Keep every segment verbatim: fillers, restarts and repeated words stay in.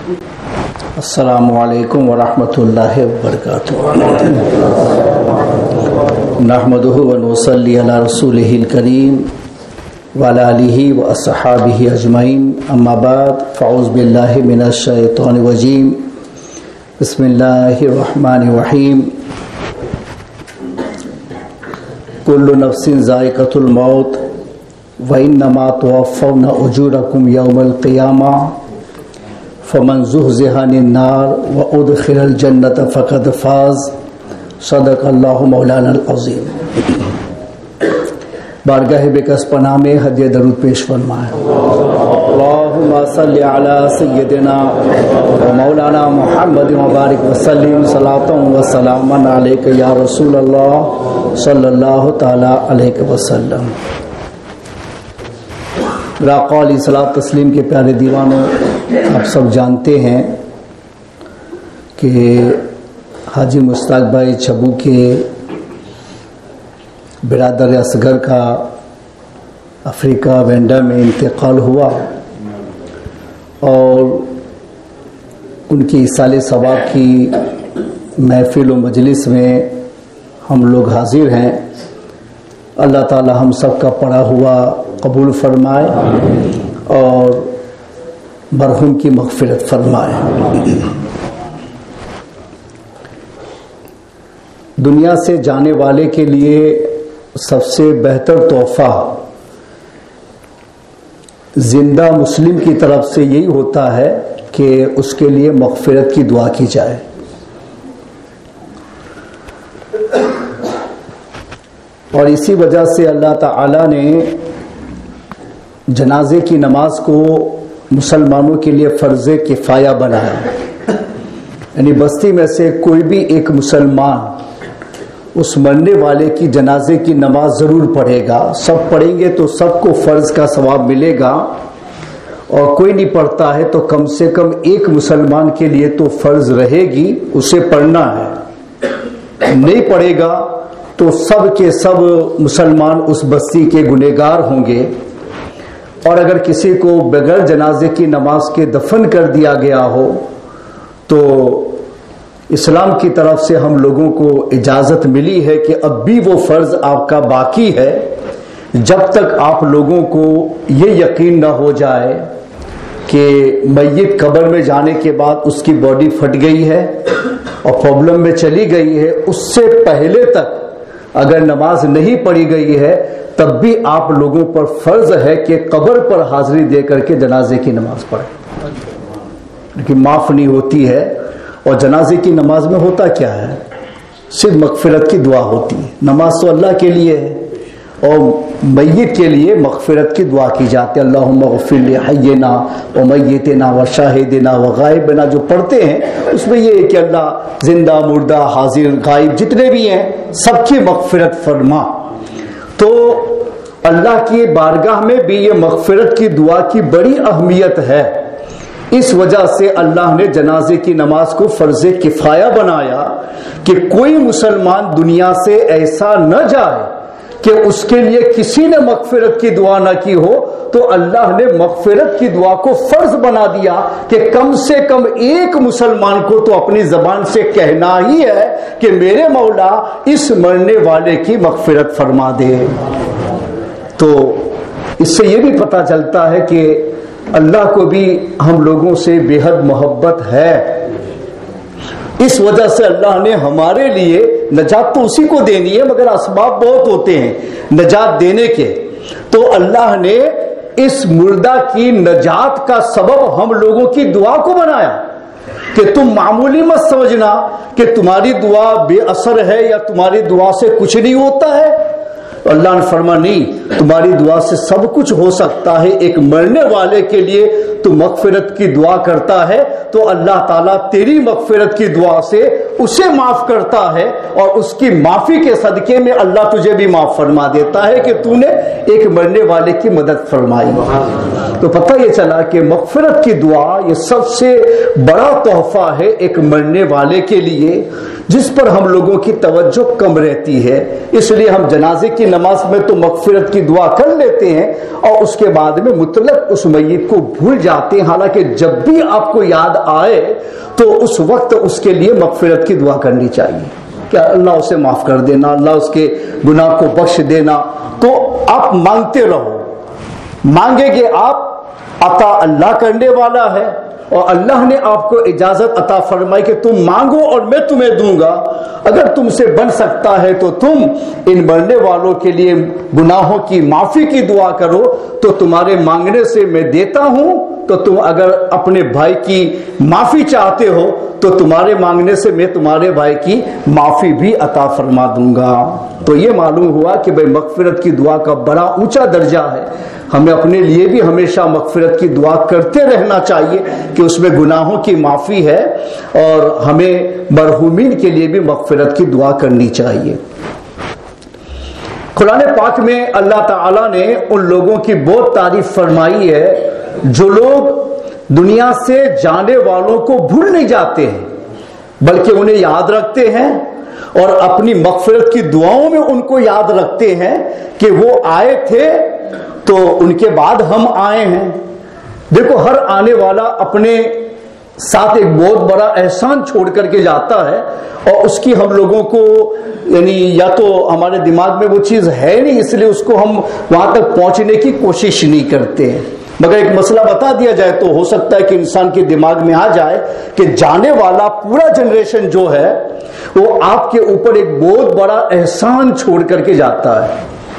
السلام علیکم ورحمۃ اللہ وبرکاتہ. نحمدہ ونصلی علی رسولہ الکریم وعلی آلہ واصحابہ اجمعین. اما بعد فاعوذ باللہ من الشیطان الرجیم. بسم اللہ الرحمن الرحیم. کل نفس ذائقۃ الموت وانما توفون اجورکم یوم القیامہ فمن زحزح عن النار وادخل الجنۃ فقد فاز. صدق اللہ مولانا العظیم. بارگاہ بکس پناہ میں ہدیہ درود پیش فرمائیں. اللہم صلی علی سیدنا و مولانا محمد مبارک وسلم صلاۃ و سلاما علیک یا رسول اللہ صلی اللہ تعالی علیہ وسلم. آقا علیہ الصلوۃ تسلیم کے پیارے دیوانوں، آپ سب جانتے ہیں کہ حاجی مشتاق بھائی چھبو کے برادر اصغر کا افریقہ وینڈا میں انتقال ہوا اور ان کی ایصال ثواب کی محفل و مجلس میں ہم لوگ حاضر ہیں. اللہ تعالی ہم سب کا پڑھا ہوا قبول فرمائے اور مرحوم کی مغفرت فرمائے. دنیا سے جانے والے کے لیے سب سے بہتر تحفہ زندہ مسلم کی طرف سے یہی ہوتا ہے کہ اس کے لیے مغفرت کی دعا کی جائے. اور اسی وجہ سے اللہ تعالی نے جنازے کی نماز کو مسلمانوں کے لیے فرض کفایہ بنایا. یعنی بستی میں سے کوئی بھی ایک مسلمان اس مرنے والے کی جنازے کی نماز ضرور پڑھے گا. سب پڑھیں گے تو سب کو فرض کا ثواب ملے گا، اور کوئی نہیں پڑھتا ہے تو کم سے کم ایک مسلمان کے لیے تو فرض رہے گی، اسے پڑھنا ہے. نہیں پڑھے گا تو سب کے سب مسلمان اس بستی کے گنہگار ہوں گے. اور اگر کسی کو بغیر جنازے کی نماز کے دفن کر دیا گیا ہو تو اسلام کی طرف سے ہم لوگوں کو اجازت ملی ہے کہ اب بھی وہ فرض آپ کا باقی ہے، جب تک آپ لوگوں کو یہ یقین نہ ہو جائے کہ میت قبر میں جانے کے بعد اس کی باڈی پھٹ گئی ہے اور پرابلم میں چلی گئی ہے. اس سے پہلے تک اگر نماز نہیں پڑھی گئی ہے تب بھی آپ لوگوں پر فرض ہے کہ قبر پر حاضری دے کر کے جنازے کی نماز پڑھیں، لیکن معاف نہیں ہوتی ہے. اور جنازے کی نماز میں ہوتا کیا ہے؟ صرف مغفرت کی دعا ہوتی ہے. نماز تو اللہ کے لیے ہے اور میت کے لیے مغفرت کی دعا کی جاتی ہے. اللہم اغفر لحینا و میتنا و شاہدنا و غائبنا جو پڑھتے ہیں اس میں یہ ہے کہ اللہ زندہ مردہ حاضر غائب جتنے بھی ہیں سب کی مغفرت فرما. تو اللہ کی بارگاہ میں بھی یہ مغفرت کی دعا کی بڑی اہمیت ہے. اس وجہ سے اللہ نے جنازے کی نماز کو فرض کفایہ بنایا کہ کوئی مسلمان دنیا سے ایسا نہ جائے کہ اس کے لیے کسی نے مغفرت کی دعا نہ کی ہو. تو اللہ نے مغفرت کی دعا کو فرض بنا دیا کہ کم سے کم ایک مسلمان کو تو اپنی زبان سے کہنا ہی ہے کہ میرے مولا اس مرنے والے کی مغفرت فرما دے. تو اس سے یہ بھی پتہ چلتا ہے کہ اللہ کو بھی ہم لوگوں سے بے حد محبت ہے. اس وجہ سے اللہ نے ہمارے لیے نجات تو اسی کو دینی ہے مگر اسباب بہت ہوتے ہیں نجات دینے کے. تو اللہ نے اس مردہ کی نجات کا سبب ہم لوگوں کی دعا کو بنایا کہ تم معمولی مت سمجھنا کہ تمہاری دعا بے اثر ہے یا تمہاری دعا سے کچھ نہیں ہوتا ہے. اللہ نے فرمایا نہیں، تمہاری دعا سے سب کچھ ہو سکتا ہے. ایک مرنے والے کے لیے تو مغفرت کی دعا کرتا ہے تو اللہ تعالیٰ تیری مغفرت کی دعا سے اسے معاف کرتا ہے اور اس کی معافی کے صدقے میں اللہ تجھے بھی معاف فرما دیتا ہے کہ تو نے ایک مرنے والے کی مدد فرمائی. تو پتہ یہ چلا کہ مغفرت کی دعا یہ سب سے بڑا تحفہ ہے ایک مرنے والے کے لیے، جس پر ہم لوگوں کی توجہ کم رہتی ہے. اس لیے ہم جنازے کی نماز میں تو مغفرت کی دعا کر لیتے ہیں اور اس کے بعد میں مطلق اس میت کو بھول جاتے آتے ہیں، حالانکہ جب بھی آپ کو یاد آئے تو اس وقت اس کے لیے مغفرت کی دعا کرنی چاہیے کہ اللہ اسے معاف کر دینا، اللہ اس کے گناہ کو بخش دینا. تو آپ مانگتے رہو، مانگیں گے آپ، عطا اللہ کرنے والا ہے، اور اللہ نے آپ کو اجازت عطا فرمائی کہ تم مانگو اور میں تمہیں دوں گا. اگر تم سے بن سکتا ہے تو تم ان مرنے والوں کے لیے گناہوں کی معافی کی دعا کرو، تو تمہارے مانگنے سے میں دیتا ہوں. تو تم اگر اپنے بھائی کی معافی چاہتے ہو تو تمہارے مانگنے سے میں تمہارے بھائی کی معافی بھی عطا فرما دوں گا. تو یہ معلوم ہوا کہ بھئی مغفرت کی دعا کا بڑا اونچا درجہ ہے. ہمیں اپنے لیے بھی ہمیشہ مغفرت کی دعا کرتے رہنا چاہیے کہ اس میں گناہوں کی معافی ہے، اور ہمیں مرحومین کے لیے بھی مغفرت کی دعا کرنی چاہیے. قرآن پاک میں اللہ تعالیٰ نے ان لوگوں کی بہت تعریف فرمائی ہے جو لوگ دنیا سے جانے والوں کو بھول نہیں جاتے ہیں بلکہ انہیں یاد رکھتے ہیں، اور اپنی مغفرت کی دعاؤں میں ان کو یاد رکھتے ہیں کہ وہ آئے تھے تو ان کے بعد ہم آئے ہیں. دیکھو، ہر آنے والا اپنے ساتھ ایک بہت بڑا احسان چھوڑ کر کے جاتا ہے، اور اس کی ہم لوگوں کو یعنی یا تو ہمارے دماغ میں وہ چیز ہے نہیں، اس لیے اس کو ہم وہاں تک پہنچنے کی کوشش نہیں کرتے ہیں. مگر ایک مسئلہ بتا دیا جائے تو ہو سکتا ہے کہ انسان کے دماغ میں آ جائے کہ جانے والا پورا جنریشن جو ہے وہ آپ کے اوپر ایک بہت بڑا احسان چھوڑ کر کے جاتا ہے.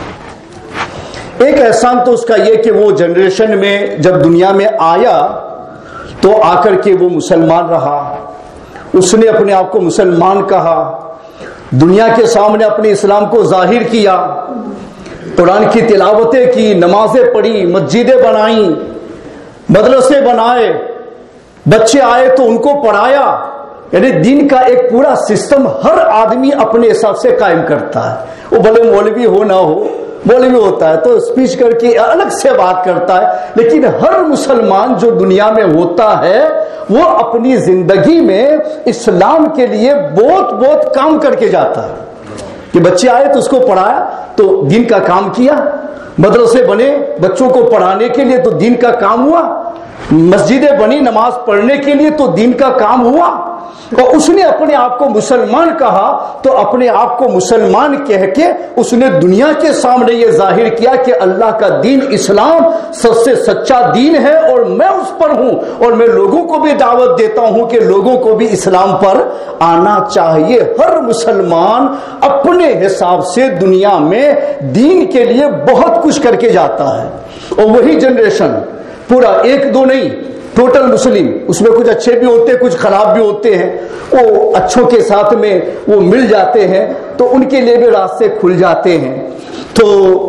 ایک احسان تو اس کا یہ کہ وہ جنریشن میں جب دنیا میں آیا تو آ کر کے وہ مسلمان رہا، اس نے اپنے آپ کو مسلمان کہا، دنیا کے سامنے اپنے اسلام کو ظاہر کیا، قرآن کی تلاوتیں کی، نمازیں پڑھی، مسجدیں بنائیں، مدرسے بنائے، بچے آئے تو ان کو پڑھایا. یعنی دین کا ایک پورا سسٹم ہر آدمی اپنے حساب سے قائم کرتا ہے. وہ بھلے مولوی ہو نہ ہو، مولوی ہوتا ہے تو اسپیچ کر کے الگ سے بات کرتا ہے، لیکن ہر مسلمان جو دنیا میں ہوتا ہے وہ اپنی زندگی میں اسلام کے لیے بہت بہت کام کر کے جاتا ہے. کہ بچے آئے تو اس کو پڑھایا تو دین کا کام کیا، مدرسے بنے بچوں کو پڑھانے کے لیے تو دین کا کام ہوا، مسجدیں بنی نماز پڑھنے کے لیے تو دین کا کام ہوا. اور اس نے اپنے آپ کو مسلمان کہا تو اپنے آپ کو مسلمان کہہ کے اس نے دنیا کے سامنے یہ ظاہر کیا کہ اللہ کا دین اسلام سب سے سچا دین ہے، اور میں اس پر ہوں، اور میں لوگوں کو بھی دعوت دیتا ہوں کہ لوگوں کو بھی اسلام پر آنا چاہیے. ہر مسلمان اپنے حساب سے دنیا میں دین کے لیے بہت کچھ کر کے جاتا ہے. اور وہی جنریشن پورا ایک دو نہیں، ٹوٹل مسلم، اس میں کچھ اچھے بھی ہوتے ہیں کچھ خراب بھی ہوتے ہیں، وہ اچھوں کے ساتھ میں وہ مل جاتے ہیں تو ان کے لیے بھی راستے کھل جاتے ہیں. تو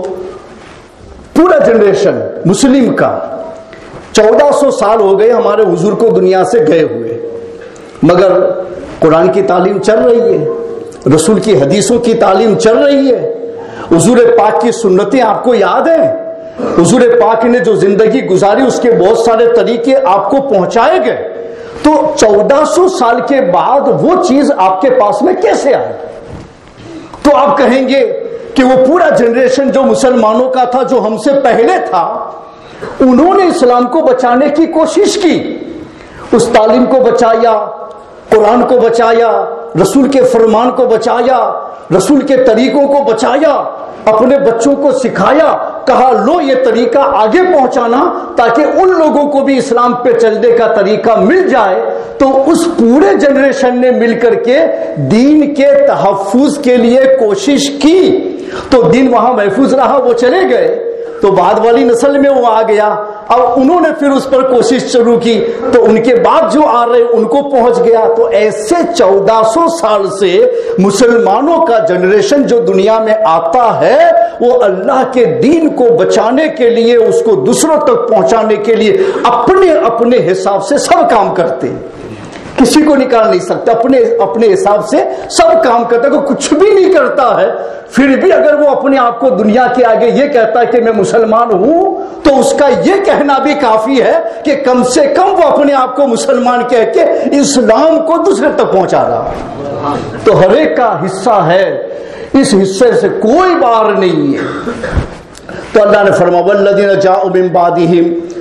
پورا جنریشن مسلم کا چودہ سو سال ہو گئے ہمارے حضور کو دنیا سے گئے ہوئے، مگر قرآن کی تعلیم چل رہی ہے، رسول کی حدیثوں کی تعلیم چل رہی ہے، حضور پاک کی سنتیں آپ کو یاد ہیں، حضور پاک نے جو زندگی گزاری اس کے بہت سارے طریقے آپ کو پہنچائے گئے. تو چودہ سو سال کے بعد وہ چیز آپ کے پاس میں کیسے آئی؟ تو آپ کہیں گے کہ وہ پورا جنریشن جو مسلمانوں کا تھا جو ہم سے پہلے تھا انہوں نے اسلام کو بچانے کی کوشش کی، اس تعلیم کو بچایا، قرآن کو بچایا، رسول کے فرمان کو بچایا، رسول کے طریقوں کو بچایا، اپنے بچوں کو سکھایا، کہا لو یہ طریقہ آگے پہنچانا تاکہ ان لوگوں کو بھی اسلام پہ چلنے کا طریقہ مل جائے. تو اس پورے جنریشن نے مل کر کے دین کے تحفظ کے لیے کوشش کی تو دین وہاں محفوظ رہا، وہ چلے گئے تو بعد والی نسل میں وہ آ گیا، اب انہوں نے پھر اس پر کوشش شروع کی تو ان کے بعد جو آ رہے ان کو پہنچ گیا. تو ایسے چودہ سو سال سے مسلمانوں کا جنریشن جو دنیا میں آتا ہے وہ اللہ کے دین کو بچانے کے لیے، اس کو دوسروں تک پہنچانے کے لیے اپنے اپنے حساب سے سب کام کرتے ہیں. کسی کو نکال نہیں سکتا، اپنے اپنے حساب سے سب کام کرتا ہے. کوئی کچھ بھی نہیں کرتا ہے پھر بھی اگر وہ اپنے آپ کو دنیا کے آگے یہ کہتا ہے کہ میں مسلمان ہوں تو اس کا یہ کہنا بھی کافی ہے کہ کم سے کم وہ اپنے آپ کو مسلمان کہہ کے اسلام کو دوسرے تک پہنچا رہا. تو ہر ایک کا حصہ ہے، اس حصے سے کوئی بار نہیں ہے. تو اللہ نے فرمایا والذین جاءوا من بعدہم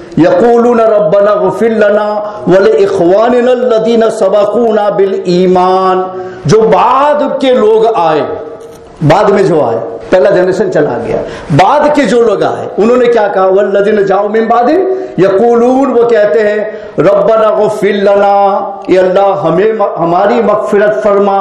یقولون ربنا اغفر لنا ولإخواننا الذین سبقونا بالایمان، جو بعد کے لوگ آئے، بعد میں جو آئے، پہلا جنریشن چلا گیا، بعد کے جو لوگ آئے انہوں نے کیا کہا؟ والذین جاؤ من بعد یقولون، وہ کہتے ہیں ربنا اغفر لنا، اے اللہ ہمیں ہماری مغفرت فرما،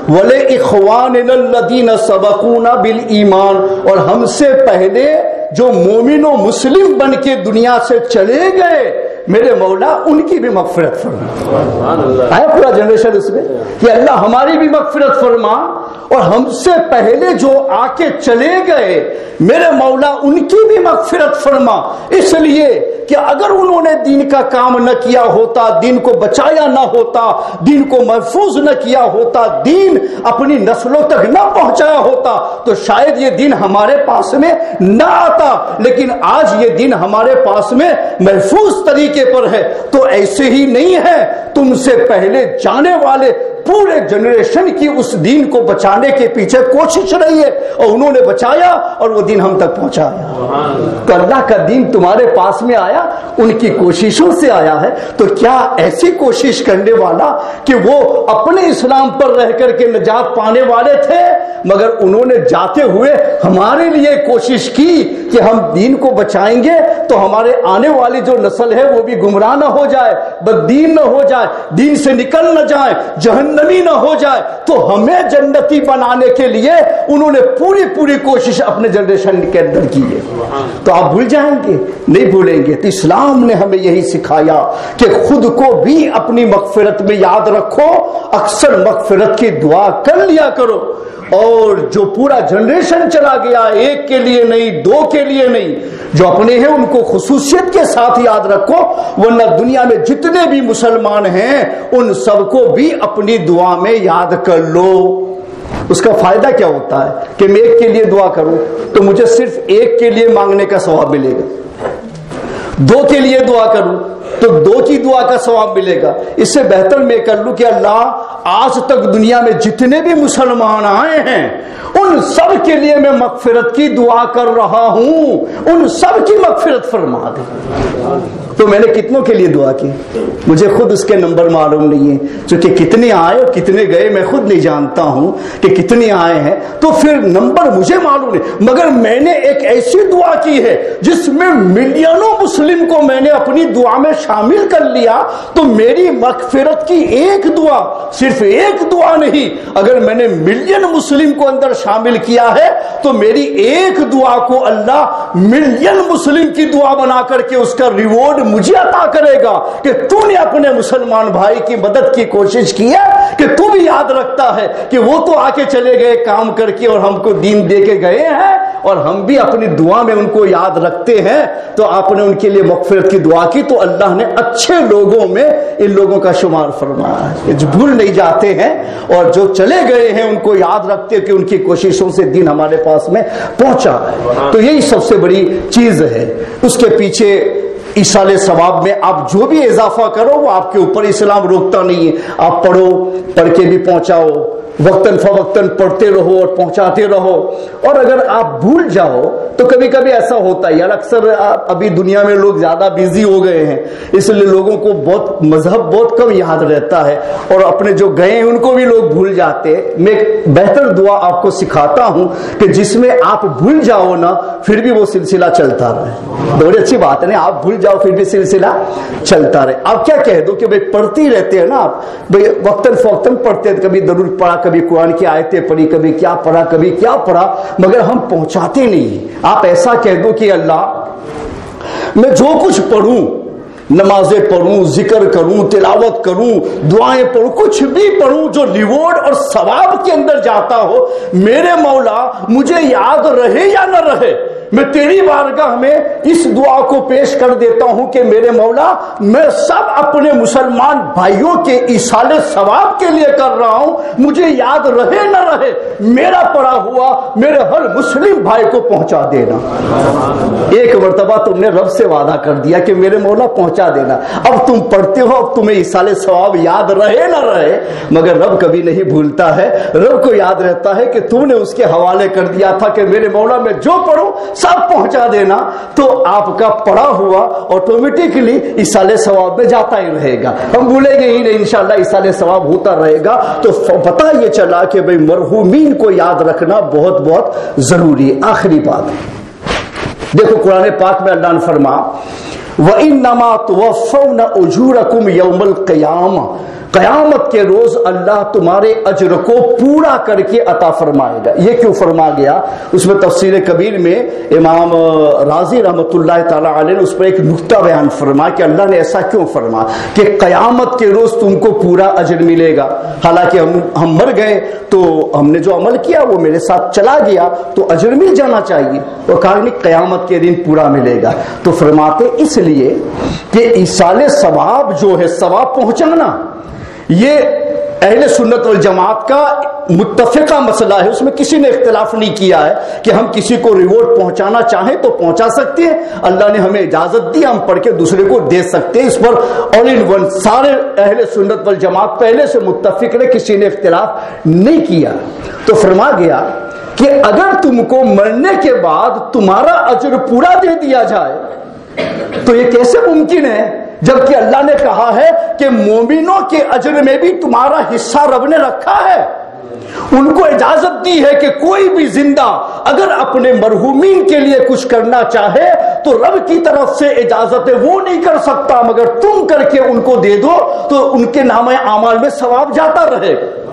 ولإخواننا الذین سبقونا بالایمان، اور ہم سے پہلے جو مومن و مسلم بن کے دنیا سے چلے گئے میرے مولا ان کی بھی مغفرت فرما۔ آیا پورا جنریشن اس میں کہ اللہ ہماری بھی مغفرت فرما، اور ہم سے پہلے جو آ کے چلے گئے میرے مولا ان کی بھی مغفرت فرما، اس لیے کہ اگر انہوں نے دین کا کام نہ کیا ہوتا، دین کو بچایا نہ ہوتا، دین کو محفوظ نہ کیا ہوتا، دین اپنی نسلوں تک نہ پہنچایا ہوتا تو شاید یہ دین ہمارے پاس میں نہ آتا، لیکن آج یہ دین ہمارے پاس میں محفوظ طریقے پر ہے۔ تو ایسے ہی نہیں ہے، تم سے پہلے جانے والے پورے جنریشن کی اس دین کو بچانے کے پیچھے کوشش رہی ہے، اور انہوں نے بچایا اور وہ دین ہم تک پہنچایا۔ تو اللہ کا دین تمہارے پاس میں آیا ان کی کوششوں سے آیا ہے، تو کیا ایسی کوشش کرنے والا کہ وہ اپنے اسلام پر رہ کر کے نجات پانے والے تھے مگر انہوں نے جاتے ہوئے ہمارے لیے کوشش کی کہ ہم دین کو بچائیں گے تو ہمارے آنے والی جو نسل ہے وہ بھی گمراہ نہ ہو جائے، بددین نہ ہو جائے، دین سے نکل نہ جائے، جہنمی نہ ہو جائے، تو ہمیں جنتی بنانے کے لیے انہوں نے پوری پوری کوشش اپنے جنریشن کے اندر کی ہے۔ تو آپ بھول جائیں گے؟ نہیں بھولیں گے۔ تو اسلام نے ہمیں یہی سکھایا کہ خود کو بھی اپنی مغفرت میں یاد رکھو، اکثر مغفرت کی دعا کر لیا کرو، اور جو پورا جنریشن چلا گیا ایک کے لیے نہیں، دو کے لیے نہیں، جو اپنے ہیں ان کو خصوصیت کے ساتھ یاد رکھو، ورنہ دنیا میں جتنے بھی مسلمان ہیں ان سب کو بھی اپنی دعا میں یاد کر لو۔ اس کا فائدہ کیا ہوتا ہے کہ میں ایک کے لیے دعا کروں تو مجھے صرف ایک کے لیے مانگنے کا ثواب ملے گا، دو کے لیے دعا کروں تو دو کی دعا کا ثواب ملے گا۔ اس سے بہتر میں کر لوں کہ اللہ آج تک دنیا میں جتنے بھی مسلمان آئے ہیں ان سب کے لیے میں مغفرت کی دعا کر رہا ہوں، ان سب کی مغفرت فرما دے۔ تو میں نے کتنوں کے لیے دعا کی؟ مجھے خود اس کے نمبر معلوم نہیں ہے، چونکہ کتنے آئے اور کتنے گئے میں خود نہیں جانتا ہوں کہ کتنے آئے ہیں، تو پھر نمبر مجھے معلوم نہیں، مگر میں نے ایک ایسی دعا کی ہے جس میں ملینوں مسلم کو میں نے اپنی دعا میں شامل کر لیا، تو میری مغفرت کی ایک دعا، صرف ایک دعا نہیں، اگر میں نے ملین مسلم کو اندر شامل کیا ہے تو میری ایک دعا کو اللہ ملین مسلم کی دعا بنا کر کے اس کا ریوارڈ مجھے عطا کرے گا کہ تو نے اپنے مسلمان بھائی کی مدد کی کوشش کی ہے، کہ تو بھی یاد رکھتا ہے کہ وہ تو آ کے چلے گئے کام کر کے اور ہم کو دین دے کے گئے ہیں، اور ہم بھی اپنی دعا میں ان کو یاد رکھتے ہیں، تو آپ نے ان کے لیے مغفرت کی دعا کی تو اللہ نے اچھے لوگوں میں ان لوگوں کا شمار فرمایا ہے، جو بھول نہیں جاتے ہیں اور جو چلے گئے ہیں ان کو یاد رکھتے ہیں کہ ان کی کوششوں سے دین ہمارے پاس میں پہنچا ہے۔ تو یہی سب سے بڑی چیز ہے۔ اس کے پیچھے ایصال ثواب میں آپ جو بھی اضافہ کرو وہ آپ کے اوپر، اسلام روکتا نہیں ہے، آپ پڑھو، پڑھ کے بھی پہنچاؤ، وقتاً فوقتاً پڑھتے رہو اور پہنچاتے رہو۔ اور اگر آپ بھول جاؤ تو کبھی کبھی ایسا ہوتا ہے یار، اکثر ابھی دنیا میں لوگ زیادہ بیزی ہو گئے ہیں، اس لیے لوگوں کو بہت مذہب بہت کم یاد رہتا ہے، اور اپنے جو گئے ہیں ان کو بھی لوگ بھول جاتے ہیں۔ میں ایک بہتر دعا آپ کو سکھاتا ہوں کہ جس میں آپ بھول جاؤ نا پھر بھی وہ سلسلہ چلتا رہے۔ بڑی اچھی بات ہے نا، آپ بھول جاؤ پھر بھی سلسلہ چلتا رہے۔ آپ کیا کہہ دو کہ بھائی پڑھتی رہتے ہیں نا آپ، بھائی وقتاً فوقتاً پڑھتے ہیں، کبھی درود پڑھا، کبھی قرآن کی آیتیں پڑھی، کبھی کیا پڑھا کبھی کیا پڑھا، مگر ہم پہنچاتے نہیں۔ آپ ایسا کہہ دو کہ اللہ میں جو کچھ پڑھوں، نمازیں پڑھوں، ذکر کروں، تلاوت کروں، دعائیں پڑھوں، کچھ بھی پڑھوں جو ریوارڈ اور ثواب کے اندر جاتا ہو، میرے مولا مجھے یاد رہے یا نہ رہے، میں تیری بارگاہ میں اس دعا کو پیش کر دیتا ہوں کہ میرے مولا میں سب اپنے مسلمان بھائیوں کے ایصال ثواب کے لیے کر رہا ہوں، مجھے یاد رہے نہ رہے میرا پڑھا ہوا میرے ہر مسلم بھائی کو پہنچا دینا۔ ایک مرتبہ تم نے رب سے وعدہ کر دیا کہ میرے مولا پہنچا دینا، اب تم پڑھتے ہو، اب تمہیں ایصال ثواب یاد رہے نہ رہے، مگر رب کبھی نہیں بھولتا ہے، رب کو یاد رہتا ہے کہ تم نے اس کے حوالے کر دیا تھا کہ میرے مولا میں جو پڑھوں सब पहुंचा देना, तो आपका पड़ा हुआ ऑटोमेटिकली इसाले सवाब में जाता ही रहेगा। हम भूलेंगे ही नहीं, इंशाल्लाह इसाले सवाब होता रहेगा। तो पता ये चला कि भाई मरहूमीन को याद रखना बहुत बहुत जरूरी है। आखिरी बात देखो, कुरान पाक में अल्लाह ने फरमा वइन्नमा तुवफ़्फ़ौना उजूरकुम यौमल क़ियामा, क़यामत के रोज अल्लाह तुम्हारे अज्र को पूरा करके अता फरमाएगा। ये क्यों फरमा गया, उसमें तफसीर कबीर में इमाम राजी रहमतुल्लाह ताला अलैह ने उस पर एक नुक्ता बयान फरमा कि अल्लाह ने ऐसा क्यों फरमा कि क़यामत के रोज तुमको पूरा अज्र मिलेगा। हालांकि हम हम मर गए तो हमने जो अमल किया वो मेरे साथ चला गया तो अज्र मिल जाना चाहिए, वो कहा नहीं क़यामत के दिन पूरा मिलेगा। तो फरमाते इसलिए कि इसाले सवाब जो है, सवाब पहुंचाना, ये अहले सुन्नत वल जमात का मुत्तफ़िका मसला है। उसमें किसी ने इख्तिलाफ नहीं किया है कि हम किसी को रिवॉर्ड पहुंचाना चाहें तो पहुंचा सकते हैं, अल्लाह ने हमें इजाजत दी, हम पढ़ के दूसरे को दे सकते हैं। इस पर ऑल इन वन सारे अहले सुन्नत वल जमात पहले से मुत्तफ़िक ने, किसी ने इख्तिलाफ नहीं किया। तो फरमा गया कि अगर तुमको मरने के बाद तुम्हारा अज्र पूरा दे दिया जाए तो ये कैसे मुमकिन है, जबकि अल्लाह ने कहा है कि मोमिनों के अज्र में भी तुम्हारा हिस्सा रब ने रखा है। उनको इजाजत दी है कि कोई भी जिंदा अगर अपने मरहूमीन के लिए कुछ करना चाहे तो रब की तरफ से इजाजत है, वो नहीं कर सकता, मगर तुम करके उनको दे दो तो उनके नामे आमाल में सवाब जाता रहे।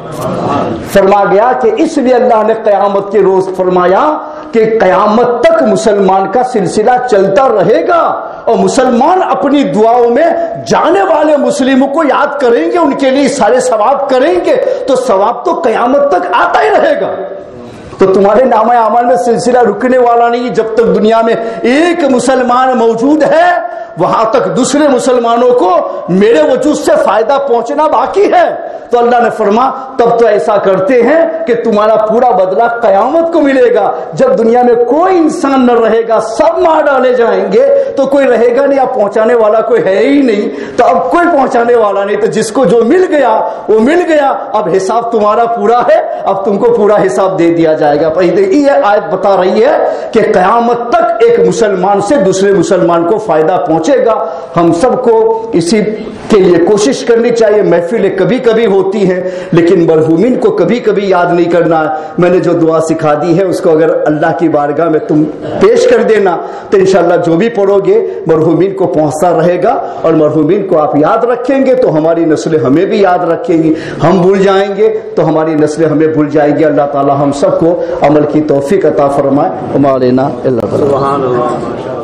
फरमा गया कि इसलिए अल्लाह ने क़यामत के रोज फरमाया कि क़यामत तक मुसलमान का सिलसिला चलता रहेगा और मुसलमान अपनी दुआओं में जाने वाले मुस्लिमों को याद करेंगे, उनके लिए सारे सवाब करेंगे, तो सवाब तो क़यामत तक आता ही रहेगा। तो तुम्हारे नामा अमल में सिलसिला रुकने वाला नहीं। जब तक दुनिया में एक मुसलमान मौजूद है वहां तक दूसरे मुसलमानों को मेरे वजूद से फायदा पहुंचना बाकी है। तो अल्लाह ने फरमा तब तो ऐसा करते हैं कि तुम्हारा पूरा बदला क़यामत को मिलेगा। जब दुनिया में कोई इंसान न रहेगा, सब मार डाले जाएंगे, तो कोई रहेगा नहीं, अब पहुंचाने वाला कोई है ही नहीं, तो अब कोई पहुंचाने वाला नहीं, तो जिसको जो मिल गया वो मिल गया। अब हिसाब तुम्हारा पूरा है, अब तुमको पूरा हिसाब दे दिया जाएगा। पहले ये आयत बता रही है कि क़यामत तक एक मुसलमान से दूसरे मुसलमान को फायदा पहुंचेगा। हम सबको इसी के लिए कोशिश करनी चाहिए। महफिलें कभी कभी होती हैं, लेकिन मरहूमीन को कभी कभी याद नहीं करना। मैंने जो दुआ सिखा दी है उसको अगर अल्लाह की बारगाह में तुम पेश कर देना तो इंशाअल्लाह जो भी पढ़ोगे मरहूमीन को पहुंचता रहेगा, और मरहूमीन को आप याद रखेंगे तो हमारी नस्लें हमें भी याद रखेंगी। हम भूल जाएंगे तो हमारी नस्लें हमें भूल जाएंगी। अल्लाह ताला हम सबको अमल की तौफीक अता फरमाए। हमारे ना अल्लाह।